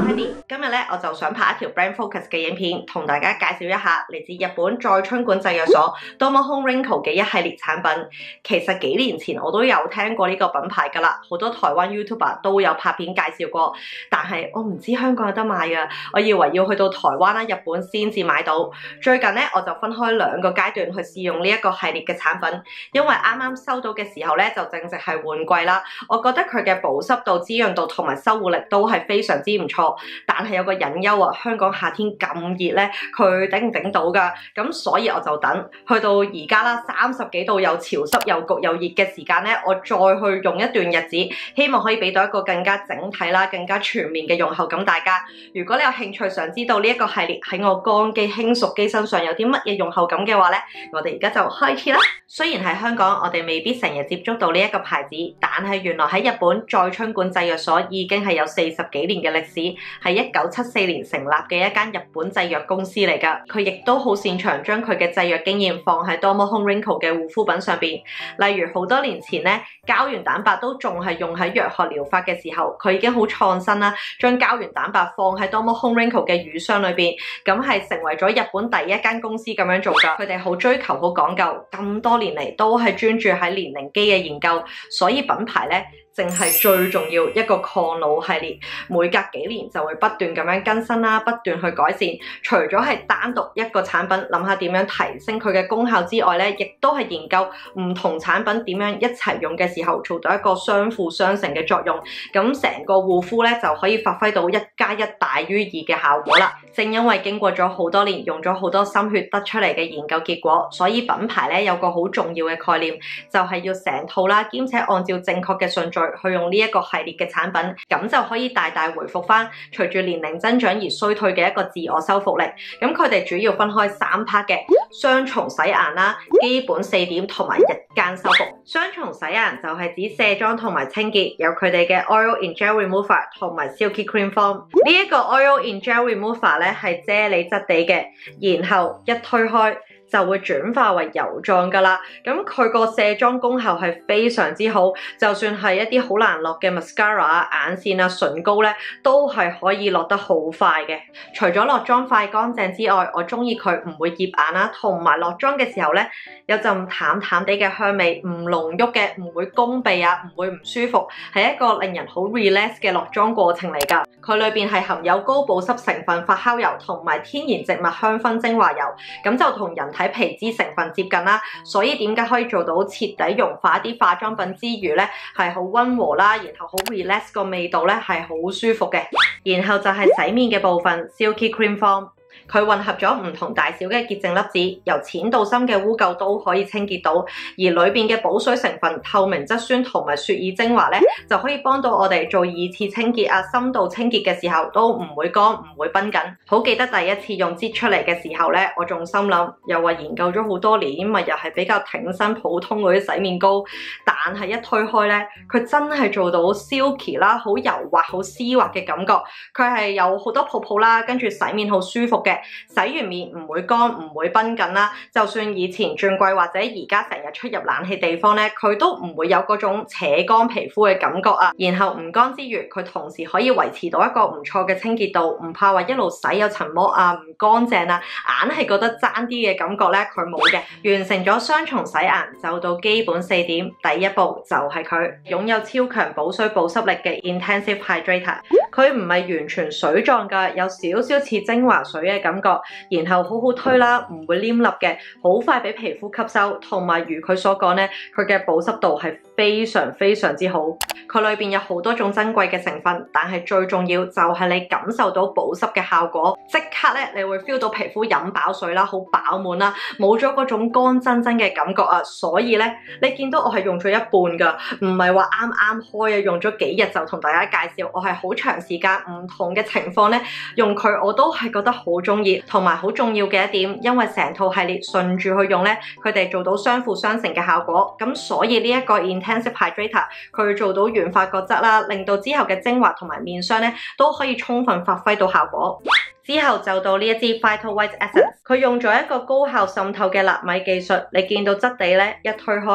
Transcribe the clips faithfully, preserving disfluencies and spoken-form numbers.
Henny，今日咧我就想拍一條 brand focus 嘅影片，同大家介紹一下嚟自日本在春館製藥所 Domo Home Wrinkle 嘅一系列產品。其實幾年前我都有聽過呢個品牌㗎啦，好多台灣 YouTuber 都有拍片介紹過，但係我唔知香港有得買啊，我以為要去到台灣啦、日本先至買到。最近咧我就分開兩個階段去試用呢一個系列嘅產品，因為啱啱收到嘅時候咧就正值係換季啦，我覺得佢嘅保濕度、滋潤度同埋修護力都係非常之唔錯，但係有個隱憂啊，香港夏天咁熱咧，佢頂唔頂到㗎？咁所以我就等去到而家啦，三十幾度又潮濕又焗又熱嘅時間咧，我再去用一段日子，希望可以俾到一個更加整體啦、更加全面嘅用後感大家。如果你有興趣想知道呢一個系列喺我乾肌輕熟肌身上有啲乜嘢用後感嘅話咧，我哋而家就開始啦。雖然喺香港我哋未必成日接觸到呢一個牌子，但係原來喺日本在春館製藥所已經係有四十幾年嘅歷史，係一九七四年成立嘅一間日本製藥公司嚟㗎。佢亦都好擅長將佢嘅製藥經驗放喺 Domo Home Wrinkle 嘅護膚品上邊。例如好多年前咧，膠原蛋白都仲係用喺藥學療法嘅時候，佢已經好創新啦，將膠原蛋白放喺 Domo Home Wrinkle 嘅乳霜裏邊，咁係成為咗日本第一間公司咁樣做㗎。佢哋好追求、好講究，咁多年嚟都係專注喺年齡肌嘅研究，所以品牌咧，淨係最重要一個抗老系列，每隔幾年就會不斷咁樣更新啦，不斷去改善。除咗係單獨一個產品諗下點樣提升佢嘅功效之外咧，亦都係研究唔同產品點樣一齊用嘅時候做到一個相輔相成嘅作用，咁成個護膚咧就可以發揮到一加一大於二嘅效果啦。正因為經過咗好多年，用咗好多心血得出嚟嘅研究結果，所以品牌咧有個好重要嘅概念，就係要成套啦，兼且按照正確嘅順序去用呢一個系列嘅產品，咁就可以大大回復翻隨住年齡增長而衰退嘅一個自我修復力。咁佢哋主要分開三 part 嘅，雙重洗顏啦、基本四點同埋日間修復。雙重洗顏就係指卸妝同埋清潔，有佢哋嘅 Oil in Gel Remover 同埋 Silky Cream Foam。呢一個 Oil in Gel Remover 咧係啫喱質地嘅，然後一推開就會轉化為油狀㗎啦，咁佢個卸妝功效係非常之好，就算係一啲好難落嘅 mascara、眼線啊、唇膏咧，都係可以落得好快嘅。除咗落妝快乾淨之外，我中意佢唔會澀眼啦，同埋落妝嘅時候咧有陣淡淡地嘅香味，唔濃郁嘅，唔會攻鼻啊，唔會唔舒服，係一個令人好 relax 嘅落妝過程嚟㗎。佢裏邊係含有高保濕成分發酵油同埋天然植物香薰精華油，咁就同人體皮脂成分接近啦，所以點解可以做到徹底溶化一啲化妝品之餘咧，係好溫和啦，然後好 relax 個味道咧係好舒服嘅。然後就係洗面嘅部分 ，Silky Cream Foam。佢混合咗唔同大小嘅潔淨粒子，由淺到深嘅污垢都可以清潔到，而裏邊嘅補水成分、透明質酸同埋雪耳精華咧，就可以幫到我哋做二次清潔啊、深度清潔嘅時候都唔會乾、唔會繃緊。好記得第一次用擠出嚟嘅時候咧，我仲心諗，又話研究咗好多年，咪又係比較挺身普通嗰啲洗面膏，但係一推開咧，佢真係做到 silky 啦，好柔滑、好絲滑嘅感覺。佢係有好多泡泡啦，跟住洗面好舒服嘅。洗完面唔會乾唔會繃緊啦，就算以前轉季或者而家成日出入冷氣地方咧，佢都唔會有嗰種扯乾皮膚嘅感覺啊。然後唔乾之餘，佢同時可以維持到一個唔錯嘅清潔度，唔怕話一路洗有層膜啊，唔乾淨啊，硬係覺得爭啲嘅感覺咧，佢冇嘅。完成咗雙重洗顏就到基本四點，第一步就係佢擁有超強保水保濕力嘅 Intensive Hydrator。佢唔係完全水狀㗎，有少少似精華水嘅感覺，然後好好推啦，唔會黏粒嘅，好快俾皮膚吸收，同埋如佢所講咧，佢嘅保濕度係非常非常之好。佢裏邊有好多種珍貴嘅成分，但係最重要就係你感受到保濕嘅效果，即刻咧你會 feel 到皮膚飲飽水啦，好飽滿啦，冇咗嗰種乾真真嘅感覺啊！所以咧，你見到我係用咗一半㗎，唔係話啱啱開啊，用咗幾日就同大家介紹，我係好長時間唔同嘅情況咧用佢，我都係覺得好中意。同埋好重要嘅一點，因為成套系列順住去用咧，佢哋做到相輔相成嘅效果，咁所以呢一個 Intensive Hydrator 佢做到軟化角質啦，令到之後嘅精華同埋面霜咧都可以充分發揮到效果。之後就到呢一支 Vital White Essence， 佢用咗一個高效滲透嘅納米技術，你見到質地咧一推開，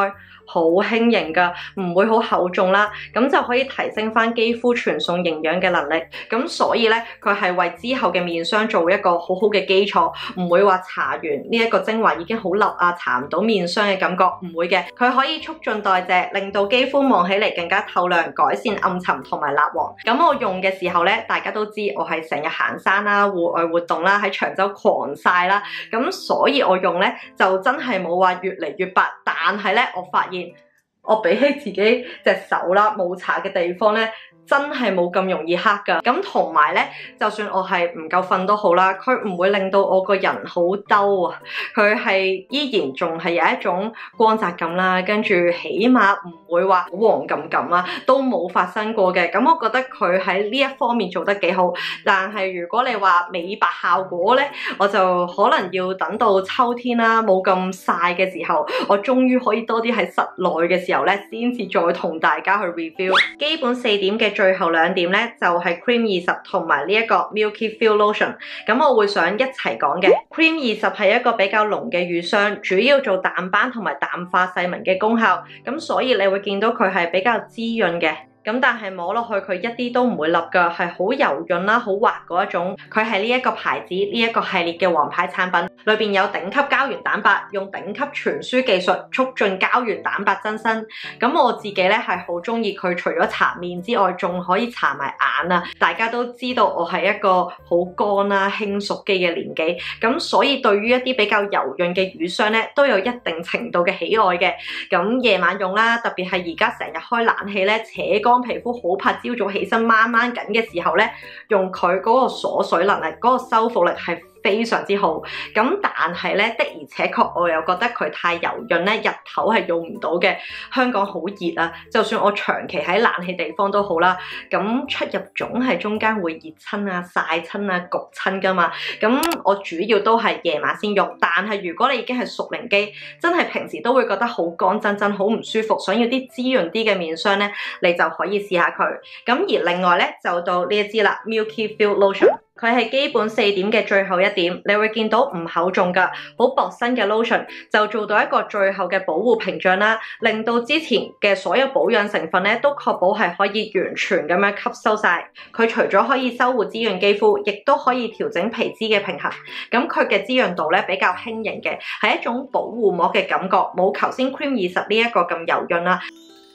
好輕盈噶，唔會好厚重啦，咁就可以提升翻肌膚傳送營養嘅能力。咁所以咧，佢係為之後嘅面霜做一個好好嘅基礎，唔會話搽完呢一個精華已經好立啊，搽唔到面霜嘅感覺，唔會嘅。佢可以促進代謝，令到肌膚望起嚟更加透亮，改善暗沉同埋蠟黃。咁我用嘅時候咧，大家都知我係成日行山啦、戶外活動啦，喺長洲狂曬啦，咁所以我用咧就真係冇話越嚟越白，但係咧我發現我比起自己隻手啦冇搽嘅地方咧，真係冇咁容易黑㗎。咁同埋咧，就算我係唔夠瞓都好啦，佢唔會令到我個人好兜啊。佢係依然仲係有一種光澤感啦，跟住起碼唔會話黃咁咁啦，都冇發生過嘅。咁我覺得佢喺呢一方面做得幾好。但係如果你話美白效果咧，我就可能要等到秋天啦，冇咁曬嘅時候，我終於可以多啲喺室內嘅時候咧，先至再同大家去 review。基本四點嘅最後兩點咧，就係 Cream 二十同埋呢一個 Milky Field Lotion。咁我會想一齊講嘅。Cream 二十係一個比較濃嘅乳霜，主要做淡斑同埋淡化細紋嘅功效。咁所以你會見到佢係比較滋潤嘅。咁但係摸落去佢一啲都唔會立㗎，係好柔潤啦，好滑嗰一種。佢係呢一個牌子呢一個系列嘅王牌產品，裏邊有頂級膠原蛋白，用頂級傳輸技術促進膠原蛋白增生。咁我自己咧係好中意佢，除咗搽面之外，仲可以搽埋眼啊！大家都知道我係一個好乾啦、輕熟肌嘅年紀，咁所以對於一啲比較柔潤嘅乳霜咧，都有一定程度嘅喜愛嘅。咁夜晚用啦，特別係而家成日開冷氣咧，扯乾皮膚好怕朝早起身掹掹緊嘅時候咧，用佢嗰個鎖水能力、嗰個修復力係非常之好。咁但係咧，的而且確我又覺得佢太柔潤咧，日頭係用唔到嘅。香港好熱啊，就算我長期喺冷氣地方都好啦，咁出入總係中間會熱親啊、曬親啊、焗親噶嘛。咁我主要都係夜晚先用，但係如果你已經係熟齡肌，真係平時都會覺得好乾真真、好唔舒服，想要啲滋潤啲嘅面霜咧，你就可以試下佢。咁而另外咧，就到呢一支啦 ，Milky Field Lotion。佢係基本四點嘅最後一點，你會見到唔厚重㗎，好薄身嘅 lotion 就做到一個最後嘅保護屏障啦，令到之前嘅所有保養成分咧都確保係可以完全咁樣吸收晒。佢除咗可以修護滋潤肌膚，亦都可以調整皮脂嘅平衡。咁佢嘅滋潤度咧比較輕盈嘅，係一種保護膜嘅感覺，冇頭先 Cream 二十呢一個咁柔潤啦。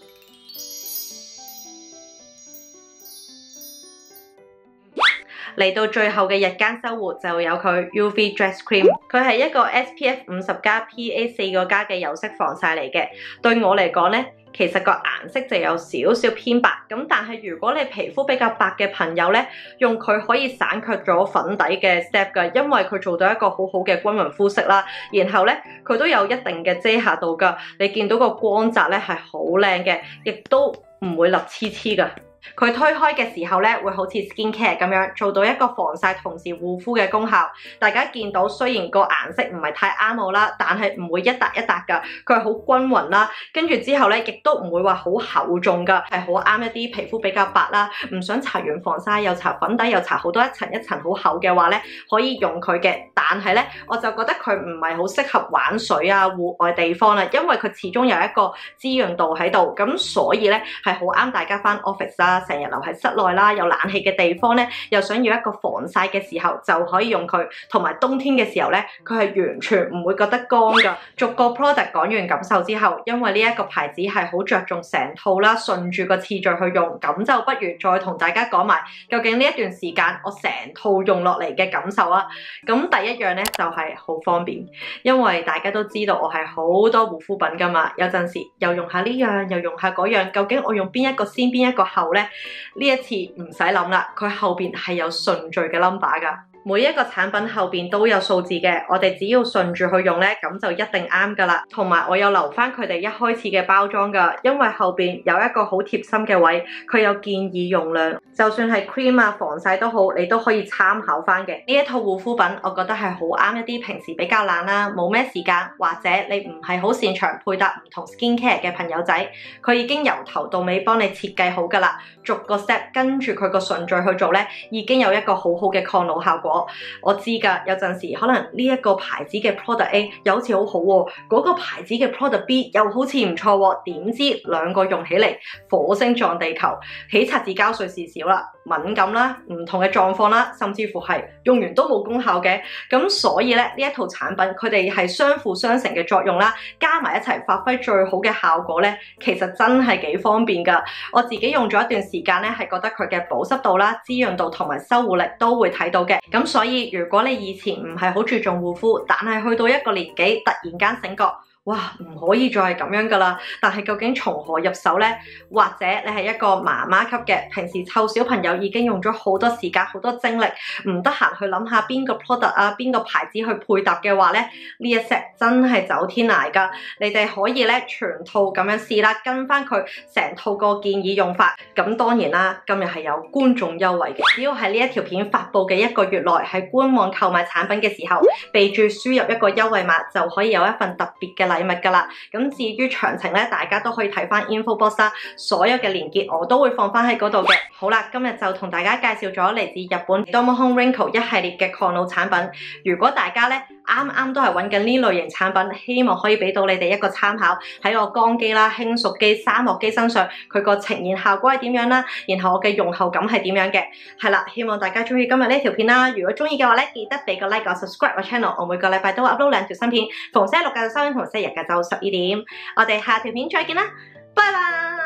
嚟到最後嘅日間修護就有佢 U V Dress Cream， 佢係一個 S P F 五十加 P A 四個加嘅有色防曬嚟嘅。對我嚟講咧，其實個顏色就有少少偏白，咁但係如果你皮膚比較白嘅朋友咧，用佢可以省卻咗粉底嘅 step 㗎，因為佢做到一個好好嘅均勻膚色啦。然後咧，佢都有一定嘅遮瑕度㗎，你見到個光澤咧係好靚嘅，亦都唔會立黐黐㗎。佢推開嘅時候咧，會好似 skin care 咁樣做到一個防曬同時護膚嘅功效。大家見到雖然個顏色唔係太啱我啦，但係唔會一笪一笪㗎，佢係好均勻啦。跟住之後咧，亦都唔會話好厚重㗎，係好啱一啲皮膚比較白啦，唔想搽完防曬又搽粉底又搽好多一層一層好厚嘅話咧，可以用佢嘅。但係咧，我就覺得佢唔係好適合玩水啊、戶外地方啦，因為佢始終有一個滋潤度喺度，咁所以咧係好啱大家返 office 啦，成日留喺室內啦，有冷氣嘅地方咧，又想要一個防曬嘅時候就可以用佢。同埋冬天嘅時候咧，佢係完全唔會覺得乾㗎。逐個 product 講完感受之後，因為呢一個牌子係好着重成套啦，順住個次序去用，咁就不如再同大家講埋究竟呢一段時間我成套用落嚟嘅感受啊。咁第一樣咧就係好方便，因為大家都知道我係好多護膚品㗎嘛，有陣時又用下呢樣，又用下嗰樣，究竟我用邊一個先，邊一個後咧？呢一次唔使諗啦，佢後邊係有順序嘅 number 㗎。每一個產品後邊都有數字嘅，我哋只要順住去用咧，咁就一定啱噶啦。同埋我有留翻佢哋一開始嘅包裝噶，因為後邊有一個好貼心嘅位，佢有建議用量，就算係 cream 啊、防曬都好，你都可以參考翻嘅。呢一套護膚品，我覺得係好啱一啲平時比較懶啦，冇咩時間，或者你唔係好擅長配搭唔同 skin care 嘅朋友仔，佢已經由頭到尾幫你設計好噶啦，逐個 step 跟住佢個順序去做咧，已經有一個好好嘅抗老效果。 咗。我知㗎，有陣時可能呢一個牌子嘅 product A 又好似好好喎，嗰個牌子嘅 product B 又好似唔錯喎，點知兩個用起嚟火星撞地球，起擦字膠碎事少啦，敏感啦，唔同嘅狀況啦，甚至乎係用完都冇功效嘅。咁所以咧，呢一套產品佢哋係相輔相成嘅作用啦，加埋一齊發揮最好嘅效果咧，其實真係幾方便㗎。我自己用咗一段時間咧，係覺得佢嘅保濕度啦、滋潤度同埋修護力都會睇到嘅。咁所以如果你以前唔係好注重護膚，但係去到一個年紀突然間醒覺，哇，唔可以再係咁樣噶啦！但係究竟從何入手呢？或者你係一個媽媽級嘅，平時湊小朋友已經用咗好多時間、好多精力，唔得閒去諗下邊個 product 啊、邊個牌子去配搭嘅話咧，呢一 set 真係走天涯噶！你哋可以咧全套咁樣試啦，跟翻佢成套個建議用法。咁當然啦，今日係有觀眾優惠嘅，只要喺呢一條片發布嘅一個月內喺官網購買產品嘅時候，備註輸入一個優惠碼，就可以有一份特別嘅禮物㗎啦。咁至於詳情咧，大家都可以睇翻 info box 啦，所有嘅連結我都會放翻喺嗰度嘅。好啦，今日就同大家介紹咗嚟自日本 Domo Home Wrinkle 一系列嘅抗老產品。如果大家咧啱啱都係揾緊呢類型產品，希望可以俾到你哋一個參考，喺我乾肌啦、輕熟肌、沙漠肌身上佢個呈現效果係點樣啦，然後我嘅用後感係點樣嘅。係啦，希望大家中意今日呢條片啦。如果中意嘅話咧，記得俾個 like 我 subscribe 我 channel， 我每個禮拜都會 upload 兩條新片，逢星期六嘅就收音，同星期日嘅就十二點。我哋下條片再見啦，拜拜。